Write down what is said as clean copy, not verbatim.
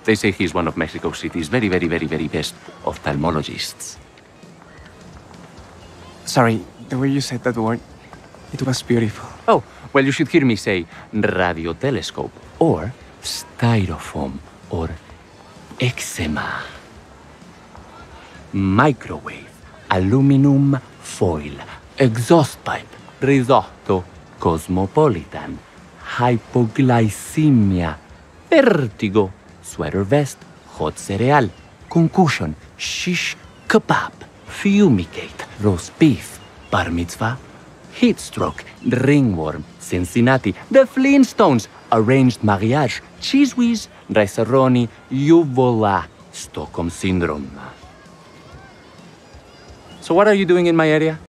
They say he's one of Mexico City's very best ophthalmologists. Sorry, the way you said that word, it was beautiful. Oh, well, you should hear me say radiotelescope, or styrofoam, or eczema. Microwave, aluminum foil, exhaust pipe, risotto, cosmopolitan, hypoglycemia, vertigo, sweater vest, hot cereal, concussion, shish kebab, fumigate, roast beef, bar mitzvah, heat stroke, ringworm, Cincinnati, the Flintstones, arranged marriage, cheese whiz, rice-a-roni, uvula, Stockholm syndrome. So what are you doing in my area?